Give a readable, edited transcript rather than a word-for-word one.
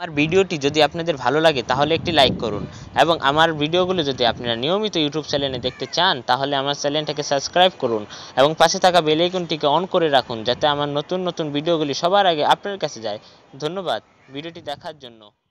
আমার ভিডিওটি যদি আপনাদের ভালো লাগে তাহলে একটি লাইক করুন এবং আমার ভিডিওগুলো যদি আপনারা নিয়মিত ইউটিউব চ্যানেলে দেখতে চান তাহলে আমার চ্যানেলটাকে সাবস্ক্রাইব করুন এবং পাশে থাকা বেল আইকনটিকে অন করে রাখুন যাতে আমার নতুন নতুন ভিডিওগুলি সবার আগে আপনার কাছে যায়। ধন্যবাদ ভিডিওটি দেখার জন্য।